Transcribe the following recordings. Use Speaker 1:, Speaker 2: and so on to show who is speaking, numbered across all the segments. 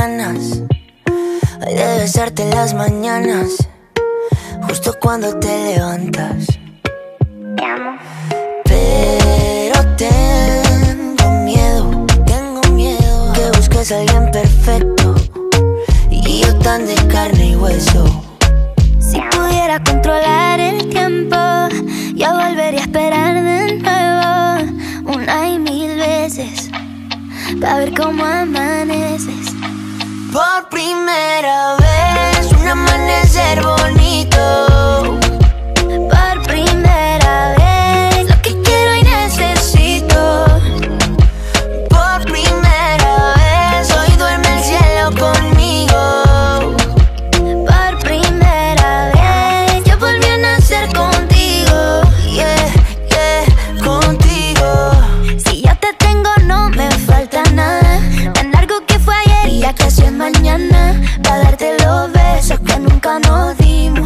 Speaker 1: ganas, ay, de besarte en las mañanas, justo cuando te levantas.
Speaker 2: Te amo.
Speaker 1: Pero tengo miedo que busques a alguien perfecto y yo tan de carne y hueso.
Speaker 2: Si pudiera controlar el tiempo, yo volvería a esperar de nuevo, una y mil veces, para ver cómo amaneces.
Speaker 1: Por primera vez, un amanecer bonito.
Speaker 2: Por primera vez, lo que quiero y necesito.
Speaker 1: Por primera vez, hoy duerme el cielo conmigo.
Speaker 2: Por primera vez, yo volví a nacer contigo.
Speaker 1: Yeah, yeah, contigo.
Speaker 2: Si yo te tengo no me falta nada, tan largo que fue ayer y ya casi es mañana, para darte los besos que nunca nos dimos.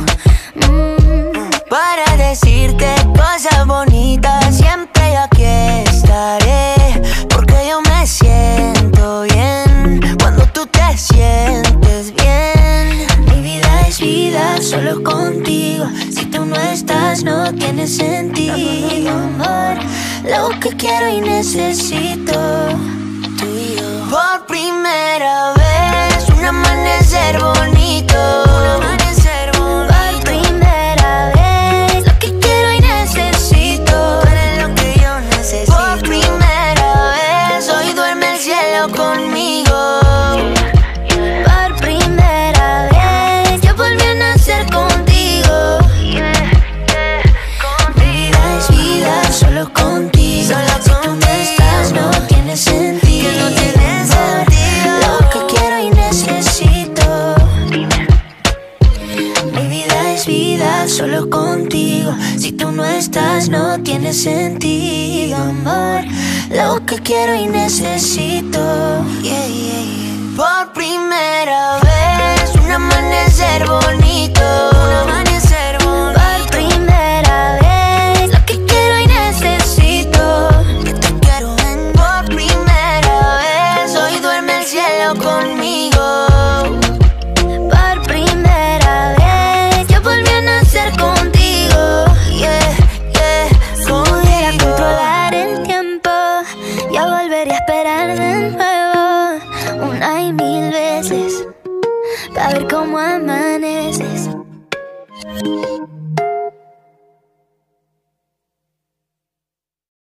Speaker 1: Para decirte cosas bonitas, siempre aquí estaré, porque yo me siento bien cuando tú te sientes bien.
Speaker 2: Mi vida es vida solo contigo, si tú no estás no tiene sentido, amor. Lo que quiero y necesito, tú y yo.
Speaker 1: Por primera vez, un amanecer bonito.
Speaker 2: Por primera vez, lo que quiero y necesito.
Speaker 1: Tú eres lo que yo necesito. Por primera vez, hoy duerme el cielo conmigo.
Speaker 2: Por primera vez, yo volví a nacer contigo. Mi vida es vida solo contigo, si tú no estás no tiene sentido,
Speaker 1: Que no tiene sentido.
Speaker 2: lo que quiero y necesito. Mi vida es vida solo contigo, si tú no estás no tiene sentido, amor. Lo que quiero y necesito.
Speaker 1: Yeah, yeah, yeah. Por primera vez, un amanecer bonito.